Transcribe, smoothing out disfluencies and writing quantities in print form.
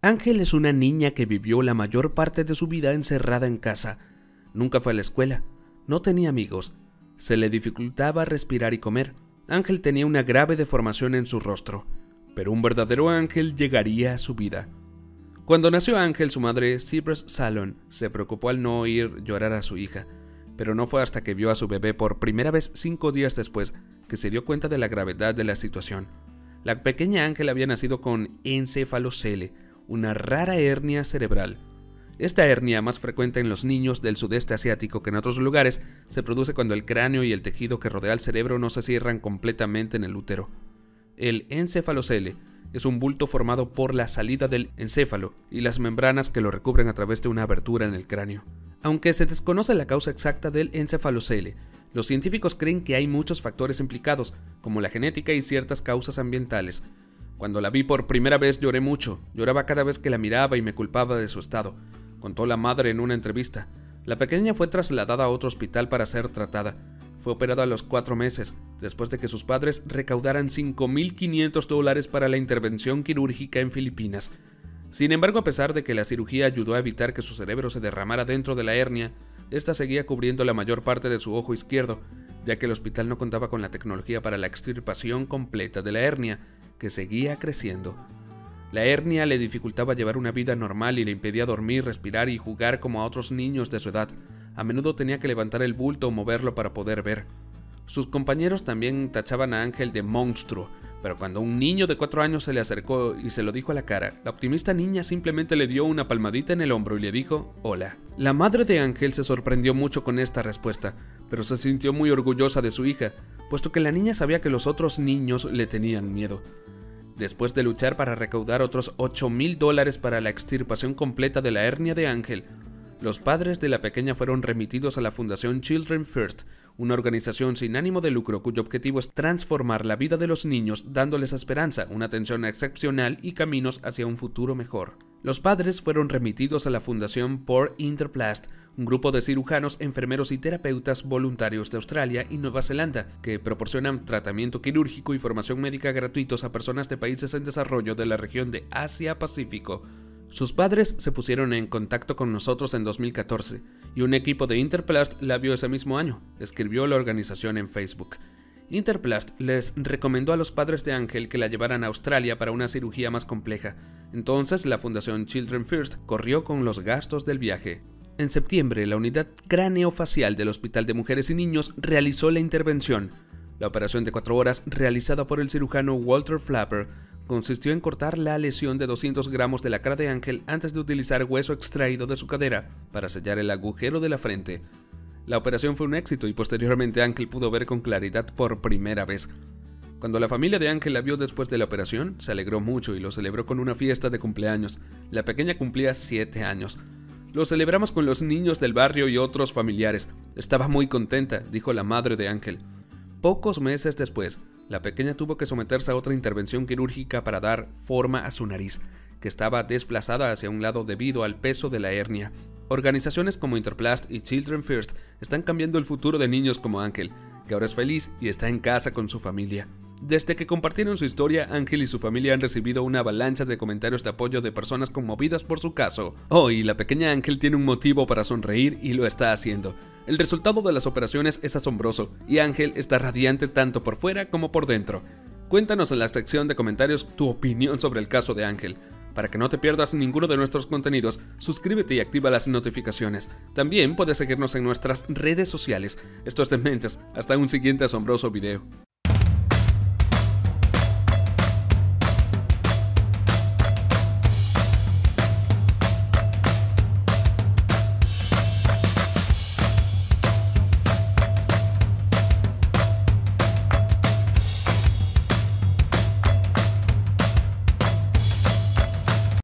Ángel es una niña que vivió la mayor parte de su vida encerrada en casa. Nunca fue a la escuela, no tenía amigos, se le dificultaba respirar y comer. Ángel tenía una grave deformación en su rostro, pero un verdadero ángel llegaría a su vida. Cuando nació Ángel, su madre, Cypress Salon, se preocupó al no oír llorar a su hija, pero no fue hasta que vio a su bebé por primera vez 5 días después que se dio cuenta de la gravedad de la situación. La pequeña Ángel había nacido con encefalocele, una rara hernia cerebral. Esta hernia, más frecuente en los niños del sudeste asiático que en otros lugares, se produce cuando el cráneo y el tejido que rodea el cerebro no se cierran completamente en el útero. El encefalocele es un bulto formado por la salida del encéfalo y las membranas que lo recubren a través de una abertura en el cráneo. Aunque se desconoce la causa exacta del encefalocele, los científicos creen que hay muchos factores implicados, como la genética y ciertas causas ambientales. Cuando la vi por primera vez lloré mucho, lloraba cada vez que la miraba y me culpaba de su estado, contó la madre en una entrevista. La pequeña fue trasladada a otro hospital para ser tratada. Fue operada a los 4 meses, después de que sus padres recaudaran $5.500 para la intervención quirúrgica en Filipinas. Sin embargo, a pesar de que la cirugía ayudó a evitar que su cerebro se derramara dentro de la hernia, esta seguía cubriendo la mayor parte de su ojo izquierdo, ya que el hospital no contaba con la tecnología para la extirpación completa de la hernia, que seguía creciendo. La hernia le dificultaba llevar una vida normal y le impedía dormir, respirar y jugar como a otros niños de su edad. A menudo tenía que levantar el bulto o moverlo para poder ver. Sus compañeros también tachaban a Ángel de monstruo, pero cuando un niño de 4 años se le acercó y se lo dijo a la cara, la optimista niña simplemente le dio una palmadita en el hombro y le dijo «Hola». La madre de Ángel se sorprendió mucho con esta respuesta, pero se sintió muy orgullosa de su hija, puesto que la niña sabía que los otros niños le tenían miedo. Después de luchar para recaudar otros $8.000 para la extirpación completa de la hernia de Ángel, los padres de la pequeña fueron remitidos a la Fundación Children First, una organización sin ánimo de lucro cuyo objetivo es transformar la vida de los niños dándoles esperanza, una atención excepcional y caminos hacia un futuro mejor. Los padres fueron remitidos a la Fundación por Interplast, un grupo de cirujanos, enfermeros y terapeutas voluntarios de Australia y Nueva Zelanda, que proporcionan tratamiento quirúrgico y formación médica gratuitos a personas de países en desarrollo de la región de Asia-Pacífico. Sus padres se pusieron en contacto con nosotros en 2014 y un equipo de Interplast la vio ese mismo año, escribió la organización en Facebook. Interplast les recomendó a los padres de Ángel que la llevaran a Australia para una cirugía más compleja. Entonces la Fundación Children First corrió con los gastos del viaje. En septiembre, la unidad craneofacial del Hospital de Mujeres y Niños realizó la intervención. La operación de 4 horas, realizada por el cirujano Walter Flapper, consistió en cortar la lesión de 200 gramos de la cara de Ángel antes de utilizar hueso extraído de su cadera para sellar el agujero de la frente. La operación fue un éxito y posteriormente Ángel pudo ver con claridad por primera vez. Cuando la familia de Ángel la vio después de la operación, se alegró mucho y lo celebró con una fiesta de cumpleaños. La pequeña cumplía 7 años. Lo celebramos con los niños del barrio y otros familiares. Estaba muy contenta, dijo la madre de Ángel. Pocos meses después, la pequeña tuvo que someterse a otra intervención quirúrgica para dar forma a su nariz, que estaba desplazada hacia un lado debido al peso de la hernia. Organizaciones como Interplast y Children First están cambiando el futuro de niños como Ángel, que ahora es feliz y está en casa con su familia. Desde que compartieron su historia, Ángel y su familia han recibido una avalancha de comentarios de apoyo de personas conmovidas por su caso. Hoy, la pequeña Ángel tiene un motivo para sonreír y lo está haciendo. El resultado de las operaciones es asombroso y Ángel está radiante tanto por fuera como por dentro. Cuéntanos en la sección de comentarios tu opinión sobre el caso de Ángel. Para que no te pierdas ninguno de nuestros contenidos, suscríbete y activa las notificaciones. También puedes seguirnos en nuestras redes sociales. Esto es Dementes. Hasta un siguiente asombroso video.